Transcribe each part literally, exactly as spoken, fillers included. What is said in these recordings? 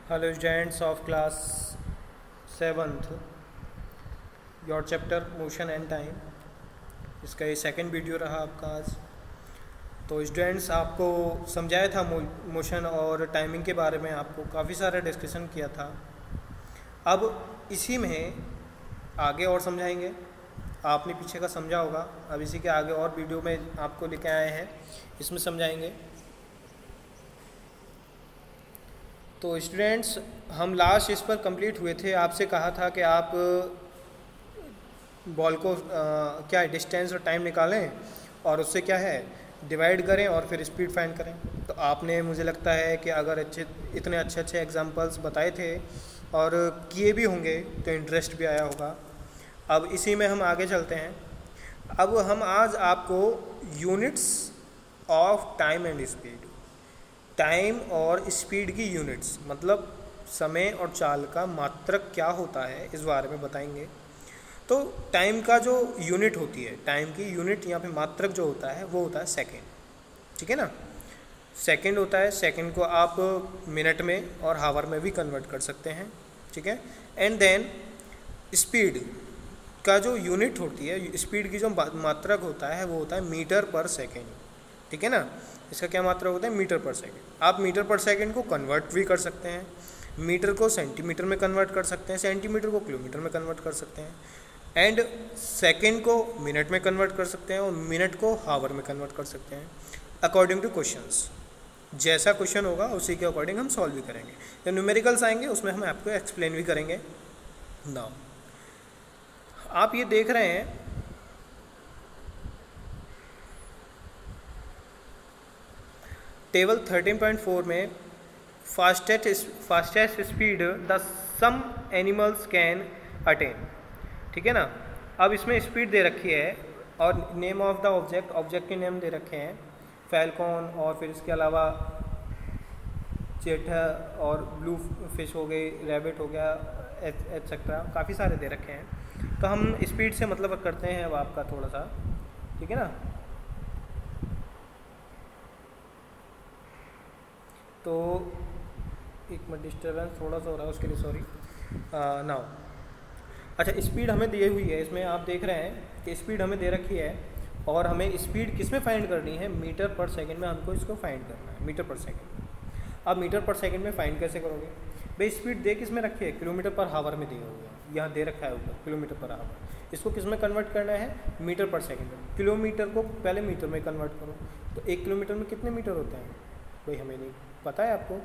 Hello students of class seventh, your chapter motion and time। इसका ये second video रहा आपका आज। तो स्टूडेंट्स आपको समझाया था मोशन और टाइमिंग के बारे में, आपको काफ़ी सारा डिस्कशन किया था। अब इसी में आगे और समझाएंगे। आपने पीछे का समझा होगा, अब इसी के आगे और वीडियो में आपको लेके आए हैं, इसमें समझाएंगे। तो स्टूडेंट्स हम लास्ट इस पर कंप्लीट हुए थे। आपसे कहा था कि आप बॉल को आ, क्या है डिस्टेंस और टाइम निकालें और उससे क्या है डिवाइड करें और फिर स्पीड फाइंड करें। तो आपने मुझे लगता है कि अगर अच्छे इतने अच्छे अच्छे एग्जांपल्स बताए थे और किए भी होंगे तो इंटरेस्ट भी आया होगा। अब इसी में हम आगे चलते हैं। अब हम आज आपको units of time and speed, time और स्पीड की यूनिट्स मतलब समय और चाल का मात्रक क्या होता है इस बारे में बताएंगे। तो टाइम का जो यूनिट होती है, टाइम की यूनिट यहाँ पे मात्रक जो होता है वो होता है सेकंड, ठीक है ना। सेकंड होता है, सेकंड को आप मिनट में और हावर में भी कन्वर्ट कर सकते हैं, ठीक है। एंड देन स्पीड का जो यूनिट होती है, स्पीड की जो मात्रक होता है वो होता है मीटर पर सेकेंड, ठीक है ना। इसका क्या मात्रा होता है मीटर पर सेकंड। आप मीटर पर सेकंड को कन्वर्ट भी कर सकते हैं, मीटर को सेंटीमीटर में कन्वर्ट कर सकते हैं, सेंटीमीटर को किलोमीटर में कन्वर्ट कर सकते हैं, एंड सेकंड को मिनट में कन्वर्ट कर सकते हैं और मिनट को हावर में कन्वर्ट कर सकते हैं अकॉर्डिंग टू क्वेश्चंस। जैसा क्वेश्चन होगा उसी के अकॉर्डिंग हम सॉल्व भी करेंगे। जो न्यूमेरिकल्स आएंगे उसमें हम आपको एक्सप्लेन भी करेंगे। नाउ आप ये देख रहे हैं टेबल थर्टीन पॉइंट फोर में fastest fastest speed the some animals can attain, ठीक है ना। अब इसमें स्पीड दे रखी है और name of the object, object के नेम दे रखे हैं फैल्कॉन, और फिर इसके अलावा चेटा और ब्लू फिश हो गई, रैबिट हो गया, एटसेट्रा, काफ़ी सारे दे रखे हैं। तो हम स्पीड से मतलब करते हैं अब आपका थोड़ा सा, ठीक है ना। तो एक मिनट डिस्टर्बेंस थोड़ा सा हो रहा है, उसके लिए सॉरी। नाउ अच्छा, स्पीड हमें दी हुई है, इसमें आप देख रहे हैं कि स्पीड हमें दे रखी है और हमें स्पीड किस में फाइंड करनी है, मीटर पर सेकंड में हमको इसको फाइंड करना है, मीटर पर सेकंड। अब मीटर पर सेकंड में फाइंड कैसे करोगे भाई, स्पीड दे किस में रखी है, किलोमीटर पर हावर में दी हुई है, यहाँ दे रखा है ऊपर किलोमीटर पर हावर। इसको किस में कन्वर्ट करना है, मीटर पर सेकेंड में। किलोमीटर को पहले मीटर में कन्वर्ट करो, तो एक किलोमीटर में कितने मीटर होते हैं भाई, हमें नहीं पता है आपको।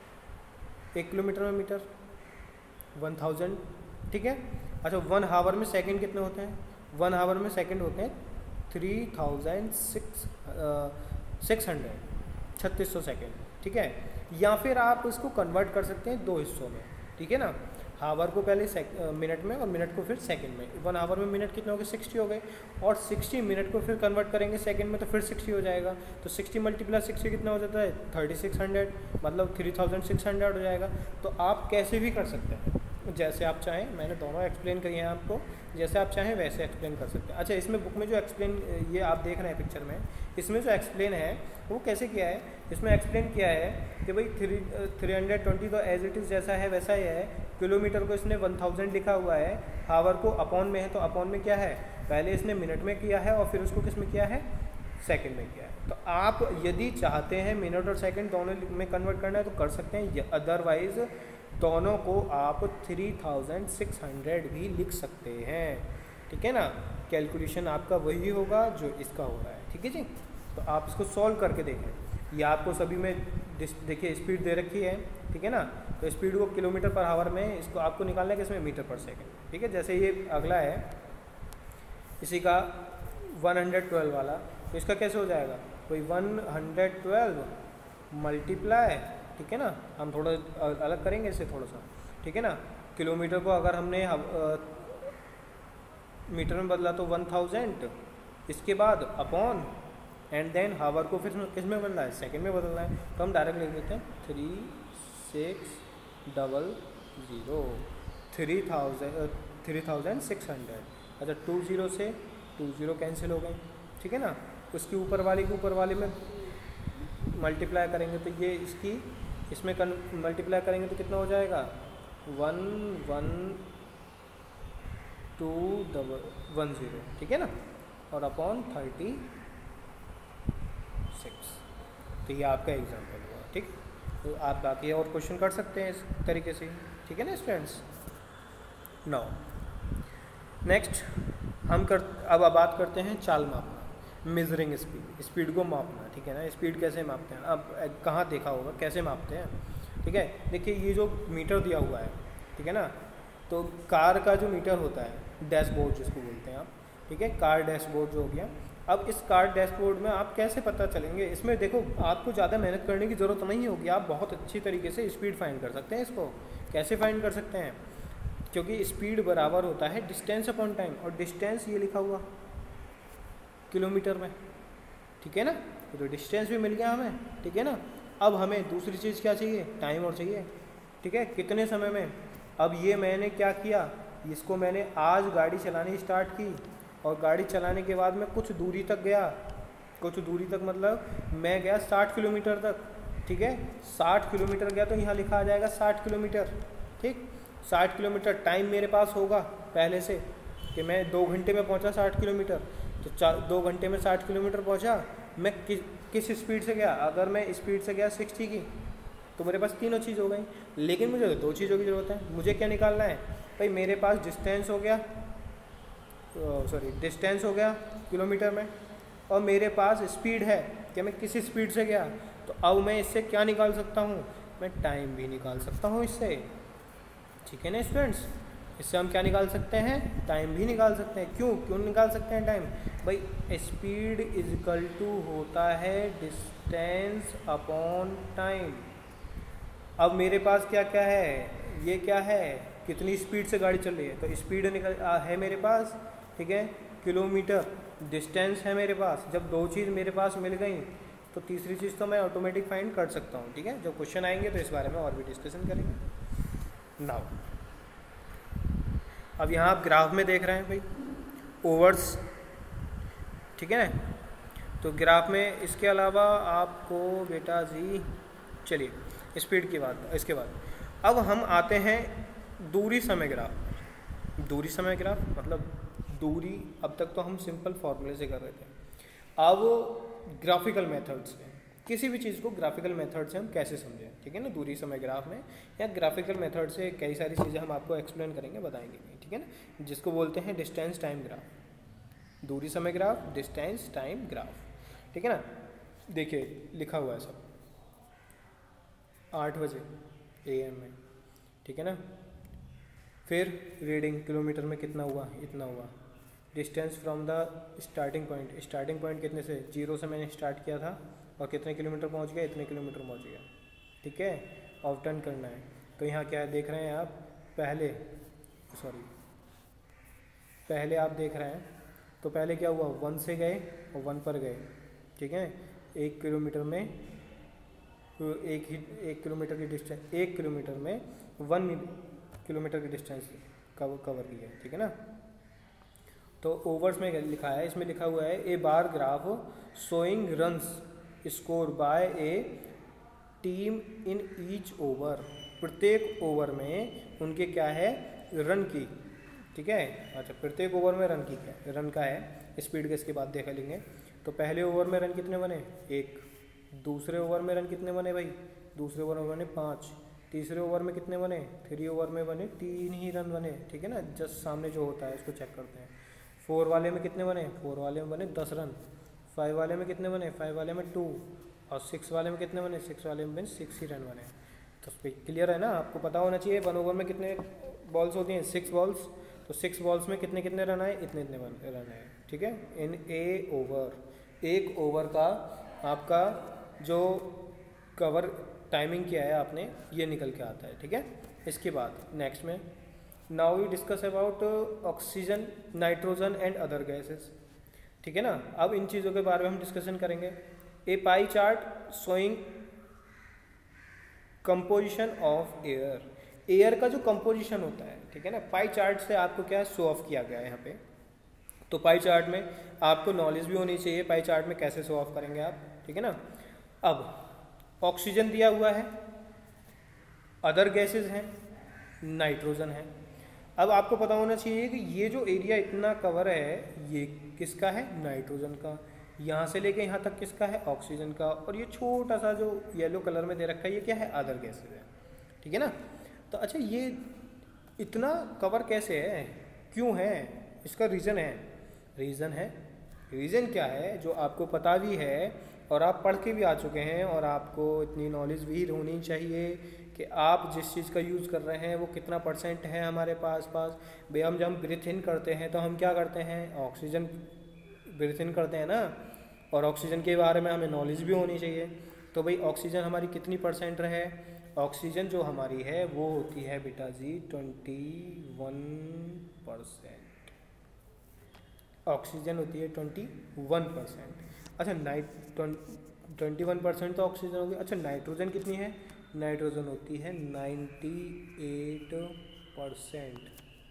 एक किलोमीटर में मीटर वन थाउजेंड, ठीक है। अच्छा, वन हावर में सेकंड कितने होते हैं, वन हावर में सेकंड होते हैं three thousand six six hundred छत्तीस सौ सेकेंड, ठीक है। या फिर आप इसको कन्वर्ट कर सकते हैं दो हिस्सों में, ठीक है ना। हावर को पहले मिनट में और मिनट को फिर सेकंड में। वन आवर में मिनट कितने हो गए, सिक्सटी हो गए, और सिक्सटी मिनट को फिर कन्वर्ट करेंगे सेकंड में तो फिर सिक्सटी हो जाएगा। तो सिक्सटी मल्टीप्लाई सिक्सटी कितना हो जाता है, थर्टी सिक्स हंड्रेड, मतलब थ्री थाउजेंड सिक्स हंड्रेड हो जाएगा। तो आप कैसे भी कर सकते हैं, जैसे आप चाहें, मैंने दोनों एक्सप्लेन करी हैं आपको, जैसे आप चाहें वैसे एक्सप्लेन कर सकते हैं। अच्छा, इसमें बुक में जो एक्सप्लेन ये आप देख रहे हैं पिक्चर में, इसमें जो एक्सप्लेन है वो कैसे किया है, इसमें एक्सप्लेन किया है कि भाई थ्री थ्री हंड्रेड ट्वेंटी तो एज इट इज़ जैसा है वैसा ही है। किलोमीटर को इसने वन थाउजेंड लिखा हुआ है, हावर को अपॉन में है तो अपॉन में क्या है, पहले इसने मिनट में किया है और फिर उसको किस में किया है, सेकंड में किया है। तो आप यदि चाहते हैं मिनट और सेकंड दोनों में कन्वर्ट करना है तो कर सकते हैं, अदरवाइज दोनों को आप थ्री थाउजेंड सिक्स हंड्रेड भी लिख सकते हैं, ठीक है ना। कैलकुलेशन आपका वही होगा जो इसका हो रहा है, ठीक है जी। तो आप इसको सॉल्व करके देखें। ये आपको सभी में देखिए स्पीड दे रखी है, ठीक है ना। तो स्पीड को किलोमीटर पर हावर में, इसको आपको निकालना है किसमें, मीटर पर सेकंड, ठीक है। जैसे ये अगला है इसी का वन हंड्रेड ट्वेल्व वाला, तो इसका कैसे हो जाएगा, कोई वन हंड्रेड ट्वेल्व मल्टीप्लाई, ठीक है ना। हम थोड़ा अलग करेंगे इसे थोड़ा सा, ठीक है ना। किलोमीटर को अगर हमने आ, मीटर में बदला तो वन थाउजेंड, इसके बाद अपॉन, एंड देन हावर को फिर किस में बदलना है, सेकंड में बदलना है। तो हम डायरेक्ट लिख देते हैं three six double zero three thousand three thousand six hundred. अच्छा, टू ज़ीरो से टू ज़ीरो कैंसिल हो गए, ठीक है ना। उसकी ऊपर वाली के ऊपर वाले में मल्टीप्लाई करेंगे तो ये इसकी इसमें मल्टीप्लाई करेंगे तो कितना हो जाएगा, one one two double one zero, ठीक है ना, और अपॉन थर्टी सिक्स। तो ये आपका एग्जाम्पल हुआ, ठीक। तो आप बाकी और क्वेश्चन कर सकते हैं इस तरीके से, ठीक है ना स्टूडेंट्स। नाउ नेक्स्ट हम कर अब बात करते हैं चाल मापना, मेजरिंग स्पीड, स्पीड को मापना, ठीक है ना। स्पीड कैसे मापते हैं, अब कहाँ देखा होगा कैसे मापते हैं, ठीक है। देखिए ये जो मीटर दिया हुआ है, ठीक है ना, तो कार का जो मीटर होता है, डैशबोर्ड जिसको बोलते हैं आप, ठीक है, कार डैशबोर्ड जो हो गया। अब इस कार डैशबोर्ड में आप कैसे पता चलेंगे, इसमें देखो आपको ज़्यादा मेहनत करने की ज़रूरत नहीं होगी, आप बहुत अच्छी तरीके से स्पीड फाइंड कर सकते हैं। इसको कैसे फाइंड कर सकते हैं, क्योंकि स्पीड बराबर होता है डिस्टेंस अपॉन टाइम, और डिस्टेंस ये लिखा हुआ किलोमीटर में, ठीक है ना, तो डिस्टेंस भी मिल गया हमें, ठीक है ना। अब हमें दूसरी चीज़ क्या चाहिए, टाइम और चाहिए, ठीक है, कितने समय में। अब ये मैंने क्या किया, इसको मैंने आज गाड़ी चलानी स्टार्ट की, और गाड़ी चलाने के बाद मैं कुछ दूरी तक गया, कुछ दूरी तक मतलब मैं गया साठ किलोमीटर तक, ठीक है, साठ किलोमीटर गया तो यहाँ लिखा आ जाएगा साठ किलोमीटर, ठीक। साठ किलोमीटर टाइम मेरे पास होगा पहले से कि मैं दो घंटे में पहुँचा साठ किलोमीटर, तो चार दो घंटे में साठ किलोमीटर पहुँचा। मैं कि, किस स्पीड से गया, अगर मैं स्पीड से गया सिक्सटी की, तो मेरे पास तीनों चीज़ हो गई। लेकिन मुझे तो दो चीज़ों की ज़रूरत है, मुझे क्या निकालना है भाई, मेरे पास डिस्टेंस हो गया, सॉरी डिस्टेंस हो गया किलोमीटर में, और मेरे पास स्पीड है कि मैं किस स्पीड से गया। तो अब मैं इससे क्या निकाल सकता हूँ, मैं टाइम भी निकाल सकता हूँ इससे, ठीक है ना स्टूडेंट्स। इससे हम क्या निकाल सकते हैं, टाइम भी निकाल सकते हैं। क्यों क्यों निकाल सकते हैं टाइम, भाई स्पीड इज इक्वल टू होता है डिस्टेंस अपॉन टाइम। अब मेरे पास क्या क्या है, ये क्या है, कितनी स्पीड से गाड़ी चल रही है, तो स्पीड निकल है मेरे पास, ठीक है, किलोमीटर, डिस्टेंस है मेरे पास। जब दो चीज़ मेरे पास मिल गई तो तीसरी चीज़ तो मैं ऑटोमेटिक फाइंड कर सकता हूँ, ठीक है। जब क्वेश्चन आएंगे तो इस बारे में और भी डिस्कशन करेंगे। नाउ अब यहाँ आप ग्राफ में देख रहे हैं भाई ओवर्स, ठीक है ना, तो ग्राफ में इसके अलावा आपको बेटा जी, चलिए स्पीड की बात, इसके बाद अब हम आते हैं दूरी समय ग्राफ। दूरी समय ग्राफ मतलब दूरी, अब तक तो हम सिंपल फॉर्मूले से कर रहे थे, अब ग्राफिकल मेथड से, किसी भी चीज़ को ग्राफिकल मेथड से हम कैसे समझें, ठीक है ना। दूरी समय ग्राफ में या ग्राफिकल मेथड से कई सारी चीज़ें हम आपको एक्सप्लेन करेंगे, बताएंगे, ठीक है ना, जिसको बोलते हैं डिस्टेंस टाइम ग्राफ। दूरी समय ग्राफ, डिस्टेंस टाइम ग्राफ, ठीक है ना। देखिए लिखा हुआ है सब, आठ बजे ए एम में, ठीक है ना। फिर रीडिंग किलोमीटर में कितना हुआ, इतना हुआ। Distance from the starting point, starting point कितने से, जीरो से मैंने स्टार्ट किया था और कितने किलोमीटर पहुंच गया, इतने किलोमीटर पहुंच गया, ठीक है। और टर्न करना है, तो यहाँ क्या देख रहे हैं आप, पहले सॉरी पहले आप देख रहे हैं, तो पहले क्या हुआ, वन से गए और वन पर गए, ठीक है। एक किलोमीटर में तो एक ही एक किलोमीटर की डिस्टेंस, एक किलोमीटर में वन किलोमीटर की डिस्टेंस कवर कवर की है, ठीक है ना। तो ओवर्स में लिखा है, इसमें लिखा हुआ है a bar graph showing runs score by a team in each over, प्रत्येक ओवर में उनके क्या है, रन की, ठीक है। अच्छा प्रत्येक ओवर में रन की क्या रन का है, स्पीड का इसके बाद देखा लेंगे। तो पहले ओवर में रन कितने बने, एक। दूसरे ओवर में रन कितने बने भाई, दूसरे ओवर में बने पाँच। तीसरे ओवर में कितने बने, थ्री ओवर में बने तीन ही रन बने, ठीक है ना। जस्ट सामने जो होता है उसको चेक करते हैं। फोर वाले में कितने बने, फोर वाले में बने दस रन। फाइव वाले में कितने बने, फाइव वाले में टू। और सिक्स वाले में कितने बने, सिक्स वाले में बने सिक्स ही रन बने। तो क्लियर है ना, आपको पता होना चाहिए वन ओवर में कितने बॉल्स होती हैं, सिक्स बॉल्स। तो सिक्स बॉल्स में कितने कितने रन आए, इतने इतने रन आए, ठीक है। इन ए ओवर, एक ओवर का आपका जो कवर टाइमिंग किया है आपने, ये निकल के आता है, ठीक है। इसके बाद नेक्स्ट में now we discuss about oxygen, nitrogen and other gases, ठीक है ना। अब इन चीज़ों के बारे में हम डिस्कशन करेंगे। A pie chart showing composition of air, air का जो कंपोजिशन होता है, ठीक है ना। पाई चार्ट से आपको क्या शो ऑफ किया गया है यहाँ पे। तो पाई चार्ट में आपको नॉलेज भी होनी चाहिए, पाई चार्ट में कैसे शो ऑफ करेंगे आप, ठीक है ना। अब ऑक्सीजन दिया हुआ है, अदर गैसेज हैं, नाइट्रोजन है। अब आपको पता होना चाहिए कि ये जो एरिया इतना कवर है ये किसका है, नाइट्रोजन का। यहाँ से लेके यहाँ तक किसका है, ऑक्सीजन का। और ये छोटा सा जो येलो कलर में दे रखा है ये क्या है, अदर गैसेज है, ठीक है ना। तो अच्छा ये इतना कवर कैसे है, क्यों है, इसका रीज़न है। रीज़न है रीज़न क्या है जो आपको पता भी है और आप पढ़ के भी आ चुके हैं, और आपको इतनी नॉलेज भी होनी चाहिए कि आप जिस चीज़ का यूज़ कर रहे हैं वो कितना परसेंट है हमारे पास पास भाई। हम जब हम ब्रीथ इन करते हैं तो हम क्या करते हैं, ऑक्सीजन ब्रीथ इन करते हैं ना, और ऑक्सीजन के बारे में हमें नॉलेज भी होनी चाहिए। तो भाई ऑक्सीजन हमारी कितनी परसेंट रहे, ऑक्सीजन जो हमारी है वो होती है बेटा जी ट्वेंटी वन परसेंट। ऑक्सीजन होती है ट्वेंटी वन परसेंट। अच्छा नाइट ट्वेंटी वन परसेंट तो ऑक्सीजन होगी। अच्छा नाइट्रोजन कितनी है, नाइट्रोजन होती है नाइन्टी एट परसेंट।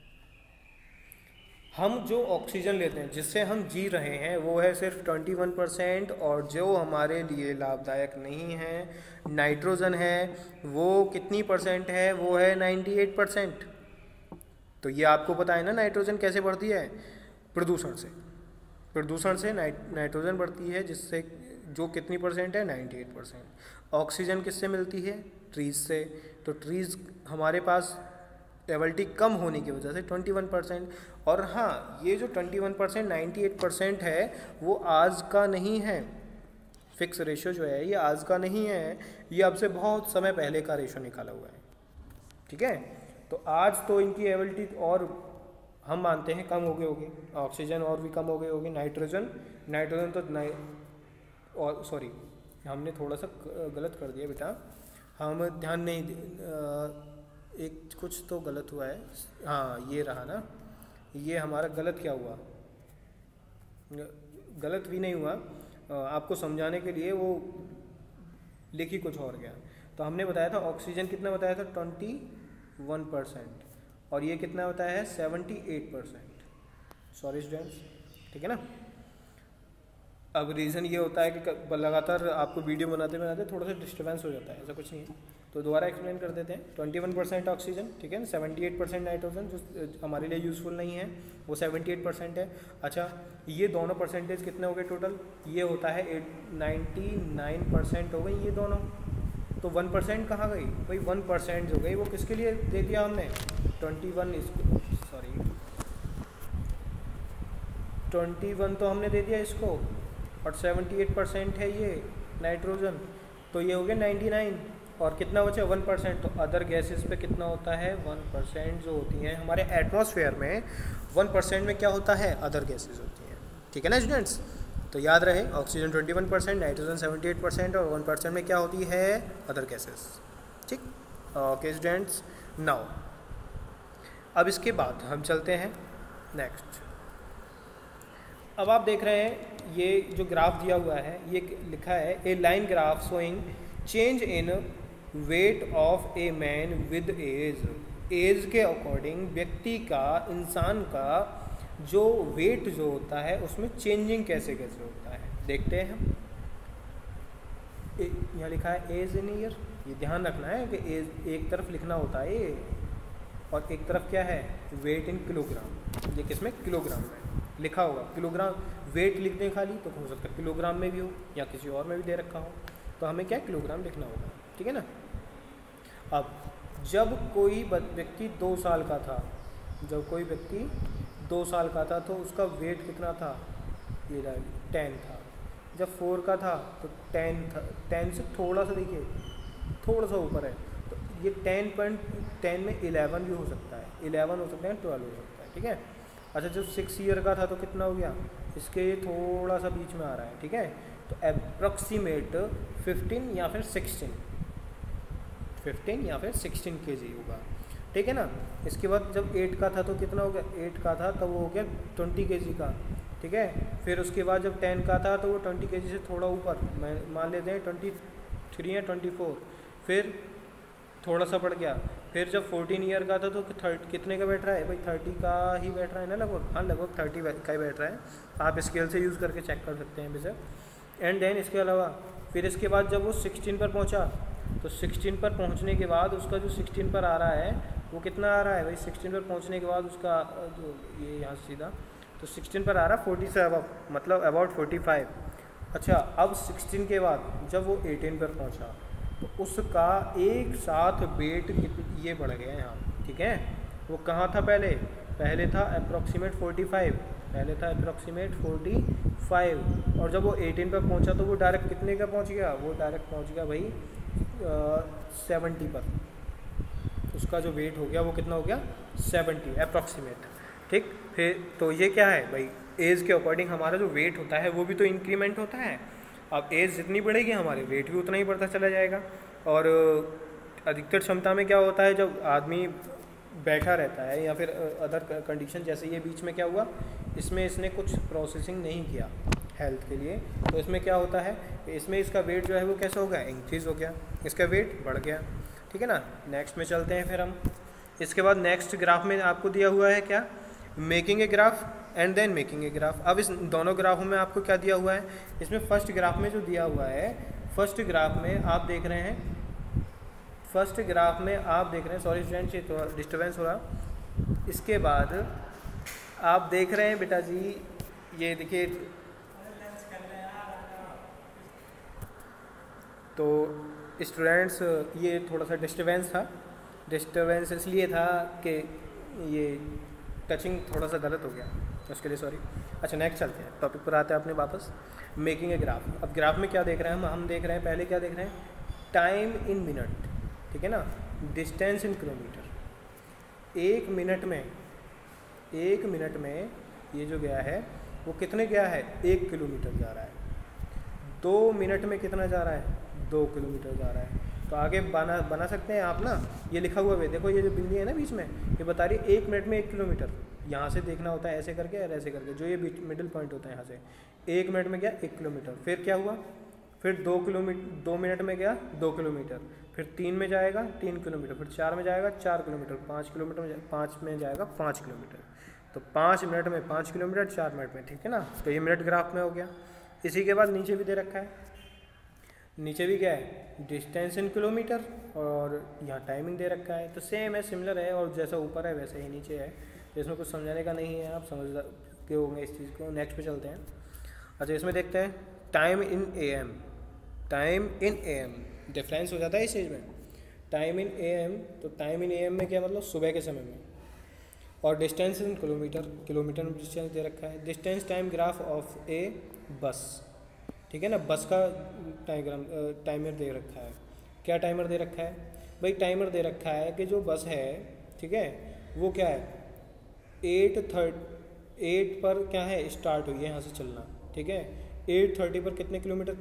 हम जो ऑक्सीजन लेते हैं जिससे हम जी रहे हैं वो है सिर्फ ट्वेंटी वन परसेंट, और जो हमारे लिए लाभदायक नहीं है नाइट्रोजन है वो कितनी परसेंट है, वो है नाइन्टी एट परसेंट। तो ये आपको पता है ना नाइट्रोजन कैसे बढ़ती है, प्रदूषण से। प्रदूषण से नाइट नाइट्रोजन बढ़ती है जिससे जो कितनी परसेंट है, नाइन्टी एट परसेंट। ऑक्सीजन किससे मिलती है, ट्रीज से। तो ट्रीज हमारे पास एबिलिटी कम होने की वजह से ट्वेंटी वन परसेंट। और हाँ ये जो twenty one percent ninety eight percent है वो आज का नहीं है, फिक्स रेशो जो है ये आज का नहीं है, ये अब से बहुत समय पहले का रेशो निकाला हुआ है, ठीक है। तो आज तो इनकी एबिलिटी और हम मानते हैं कम हो गई होगी, ऑक्सीजन और भी कम हो गई होगी। नाइट्रोजन नाइट्रोजन तो नाइ और सॉरी हमने थोड़ा सा गलत कर दिया बेटा, हम ध्यान नहीं आ, एक कुछ तो गलत हुआ है। हाँ ये रहा ना, ये हमारा गलत क्या हुआ, गलत भी नहीं हुआ, आपको समझाने के लिए वो लिखी कुछ और गया। तो हमने बताया था ऑक्सीजन कितना बताया था, ट्वेंटी वन परसेंट, और ये कितना बताया है, seventy eight percent. Sorry students, ठीक है ना। अब रीज़न ये होता है कि लगातार आपको वीडियो बनाते बनाते थोड़ा सा डिस्टर्बेंस हो जाता है, ऐसा कुछ नहीं है। तो दोबारा एक्सप्लेन कर देते हैं। ट्वेंटी वन परसेंट ऑक्सीजन, ठीक है ना, सेवेंटी एट परसेंट नाइट्रोजन जो हमारे लिए यूज़फुल नहीं है वो सेवेंटी एट परसेंट है। अच्छा ये दोनों परसेंटेज कितने हो गए टोटल, ये होता है एट नाइन्टी नाइन परसेंट हो गई ये दोनों। तो वन परसेंट कहाँ गई भाई, वन परसेंट जो गई वो किसके लिए दे दिया हमने, ट्वेंटी वन इसको, सॉरी ट्वेंटी वन तो हमने दे दिया इसको, और सेवेंटी एट परसेंट है ये नाइट्रोजन, तो ये हो गया नाइन्टी नाइन। और कितना बचा, वन परसेंट। तो अदर गैसेस पे कितना होता है, वन परसेंट जो होती हैं हमारे एटमॉस्फेयर में, वन परसेंट में क्या होता है, अदर गैसेस होती हैं, ठीक है ना स्टूडेंट्स। तो याद रहे oxygen twenty one percent, nitrogen seventy eight percent, और वन परसेंट में क्या होती है, अदर गैसेस, ठीक। ओके स्टूडेंट्स, नाउ अब इसके बाद हम चलते हैं नेक्स्ट। अब आप देख रहे हैं ये जो ग्राफ दिया हुआ है ये लिखा है a line graph showing change in weight of a man with age. Age के अकॉर्डिंग व्यक्ति का, इंसान का जो वेट जो होता है उसमें चेंजिंग कैसे कैसे होता है देखते हैं हम। यहाँ लिखा है एज इन ईयर, ये ध्यान रखना है कि एज एक तरफ लिखना होता है ये, और एक तरफ क्या है, वेट इन किलोग्राम। ये किसमें, किलोग्राम में लिखा होगा। किलोग्राम वेट लिख दें खाली तो हो सकता है किलोग्राम में भी हो या किसी और में भी दे रखा हो, तो हमें क्या किलोग्राम लिखना होगा, ठीक है ना। अब जब कोई व्यक्ति दो साल का था, जब कोई व्यक्ति दो साल का था तो उसका वेट कितना था, ये टेन था। जब फोर का था तो टेन था, टेन से थोड़ा सा देखिए थोड़ा सा ऊपर है, तो ये टेन पॉइंट टेन में इलेवन भी हो सकता है, इलेवन हो सकता है, ट्वेल्व हो सकता है, ठीक है। अच्छा जब सिक्स ईयर का था तो कितना हो गया, इसके थोड़ा सा बीच में आ रहा है, ठीक है। तो अप्रॉक्सीमेट फिफ्टीन या फिर सिक्सटीन फिफ्टीन या फिर सिक्सटीन केजी होगा, ठीक है ना। इसके बाद जब एट का था तो कितना हो गया, एट का था तो वो हो गया ट्वेंटी केजी का, ठीक है। फिर उसके बाद जब टेन का था तो वो ट्वेंटी केजी से थोड़ा ऊपर, मैं मान लेते हैं ट्वेंटी थ्री या ट्वेंटी फोर, फिर थोड़ा सा बढ़ गया। फिर जब फोर्टीन ईयर का था तो थर्ट कितने का बैठ रहा है भाई, थर्टी का ही बैठ रहा है ना लगभग, हाँ लगभग थर्टी का ही बैठ रहा है। आप स्केल से यूज़ करके चेक कर सकते हैं बेशक। एंड देन इसके अलावा फिर इसके बाद जब वो सिक्सटीन पर पहुंचा तो सिक्सटीन पर पहुंचने के बाद उसका जो सिक्सटीन पर आ रहा है वो कितना आ रहा है भाई, सिक्सटीन पर पहुंचने के बाद उसका जो ये यहाँ सीधा तो सिक्सटीन पर आ रहा है फोर्टी से अब मतलब अबाउट फोर्टी फाइव। अच्छा, अब सिक्सटीन के बाद जब वो एटीन पर पहुंचा तो उसका एक साथ वेट ये बढ़ गया यहाँ, ठीक है। वो कहाँ था पहले, पहले था अप्रॉक्सीमेट फोर्टी फाइव, पहले था अप्रॉक्सीमेट फोर्टी फाइव, और जब वो एटीन पर पहुंचा तो वो डायरेक्ट कितने का पहुंच गया, वो डायरेक्ट पहुंच गया भाई सेवेंटी पर। उसका जो वेट हो गया वो कितना हो गया, सेवेंटी अप्रॉक्सीमेट, ठीक। फिर तो ये क्या है भाई, एज के अकॉर्डिंग हमारा जो वेट होता है वो भी तो इंक्रीमेंट होता है। अब एज जितनी बढ़ेगी हमारे वेट भी उतना ही बढ़ता चला जाएगा। और अधिकतर क्षमता में क्या होता है, जब आदमी बैठा रहता है या फिर अदर कंडीशन, जैसे ये बीच में क्या हुआ, इसमें इसने कुछ प्रोसेसिंग नहीं किया हेल्थ के लिए, तो इसमें क्या होता है, इसमें इसका वेट जो है वो कैसा हो गया, इंक्रीज़ हो गया, इसका वेट बढ़ गया, ठीक है ना। नेक्स्ट में चलते हैं फिर हम। इसके बाद नेक्स्ट ग्राफ में आपको दिया हुआ है क्या, making a graph and then making a graph. अब इस दोनों ग्राफों में आपको क्या दिया हुआ है, इसमें फर्स्ट ग्राफ में जो दिया हुआ है, फर्स्ट ग्राफ में आप देख रहे हैं, फर्स्ट ग्राफ में आप देख रहे हैं, सॉरी स्टूडेंट्स ये थोड़ा डिस्टर्बेंस हो रहा। इसके बाद आप देख रहे हैं बेटा जी, ये देखिए, तो स्टूडेंट्स ये थोड़ा सा डिस्टर्बेंस था, डिस्टर्बेंस इसलिए था कि ये टचिंग थोड़ा सा गलत हो गया, उसके लिए सॉरी। अच्छा नेक्स्ट चलते हैं, टॉपिक पर आते हैं अपने वापस, मेकिंग ए ग्राफ। अब ग्राफ में क्या देख रहे हैं हम हम देख रहे हैं, पहले क्या देख रहे हैं, टाइम इन मिनट, ठीक है ना, डिस्टेंस इन किलोमीटर। एक मिनट में एक मिनट में ये जो गया है वो कितने गया है, एक किलोमीटर जा रहा है। दो मिनट में कितना जा रहा है, दो किलोमीटर जा रहा है। तो आगे बना बना सकते हैं आप ना, ये लिखा हुआ है देखो, ये जो बिंदी है ना बीच में, ये बता रही है एक मिनट में एक किलोमीटर। यहाँ से देखना होता है ऐसे करके और ऐसे करके, जो ये मिडिल पॉइंट होता है यहाँ से, एक मिनट में गया एक किलोमीटर। फिर क्या हुआ, फिर दो किलोमीटर दो मिनट में गया दो किलोमीटर, फिर तीन में जाएगा तीन किलोमीटर, फिर चार में जाएगा चार किलोमीटर, पाँच किलोमीटर में पाँच में जाएगा पाँच किलोमीटर। तो पाँच मिनट में पाँच किलोमीटर, चार मिनट में, ठीक है ना। तो ये मिनट ग्राफ में हो गया। इसी के बाद नीचे भी दे रखा है, नीचे भी क्या है, डिस्टेंस इन किलोमीटर, और यहाँ टाइमिंग दे रखा है। तो सेम है, सिमिलर है, और जैसा ऊपर है वैसे ही नीचे है। इसमें कुछ समझाने का नहीं है, आप समझ के होंगे इस चीज़ को। नेक्स्ट पे चलते हैं। अच्छा इसमें देखते हैं time in A M, time in A M difference हो जाता है इस चीज़ में। टाइम इन ए एम, तो टाइम इन ए एम में क्या मतलब, सुबह के समय में। और डिस्टेंस इन किलोमीटर, किलोमीटर में डिस्टेंस दे रखा है। Distance time graph of a bus, ठीक है ना, बस का टाइग्राम टाइमर दे रखा है। क्या टाइमर दे रखा है भाई, टाइमर दे रखा है कि जो बस है, ठीक है, वो क्या है, एट थर्ट एट पर क्या है, स्टार्ट हुई है यहाँ से चलना, ठीक है। एट थर्टी पर कितने किलोमीटर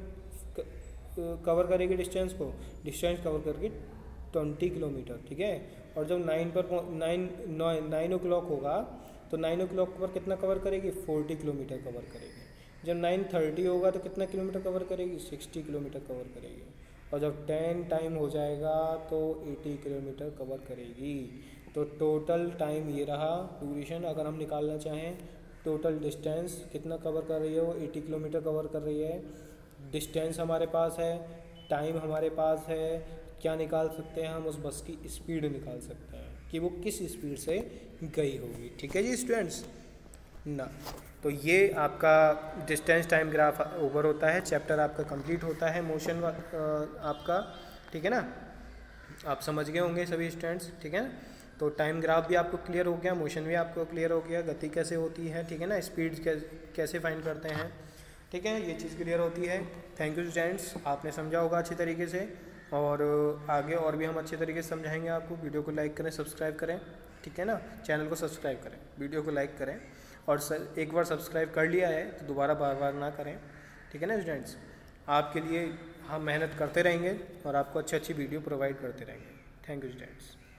कवर करेगी डिस्टेंस को, डिस्टेंस कवर करके ट्वेंटी किलोमीटर, ठीक है। और जब नाइन पर नाइन नाइन ओ क्लॉक होगा तो नाइन ओ क्लॉक पर कितना कवर करेगी, फोर्टी किलोमीटर कवर करेगी। जब नाइन थर्टी होगा तो कितना किलोमीटर कवर करेगी, सिक्सटी किलोमीटर कवर करेगी। और जब टेन टाइम हो जाएगा तो एटी किलोमीटर कवर करेगी। तो टोटल टाइम ये रहा, ड्यूरेशन अगर हम निकालना चाहें, टोटल डिस्टेंस कितना कवर कर रही है, वो एटी किलोमीटर कवर कर रही है। डिस्टेंस हमारे पास है, टाइम हमारे पास है, क्या निकाल सकते हैं हम, उस बस की स्पीड निकाल सकते हैं कि वो किस स्पीड से गई होगी, ठीक है जी स्टूडेंट्स ना। तो ये आपका डिस्टेंस टाइम ग्राफ ओवर होता है, चैप्टर आपका कंप्लीट होता है, मोशन आपका, ठीक है ना। आप समझ गए होंगे सभी स्टूडेंट्स, ठीक है ना। तो टाइम ग्राफ भी आपको क्लियर हो गया, मोशन भी आपको क्लियर हो गया, गति कैसे होती है, ठीक है ना, स्पीड कैसे फाइंड करते हैं, ठीक है, ये चीज़ क्लियर होती है। थैंक यू स्टूडेंट्स, आपने समझा होगा अच्छी तरीके से, और आगे और भी हम अच्छे तरीके से समझाएंगे आपको। वीडियो को लाइक करें, सब्सक्राइब करें, ठीक है ना, चैनल को सब्सक्राइब करें, वीडियो को लाइक करें, और सर एक बार सब्सक्राइब कर लिया है तो दोबारा बार बार ना करें, ठीक है ना स्टूडेंट्स। आपके लिए हम मेहनत करते रहेंगे और आपको अच्छी अच्छी वीडियो प्रोवाइड करते रहेंगे। Thank you students.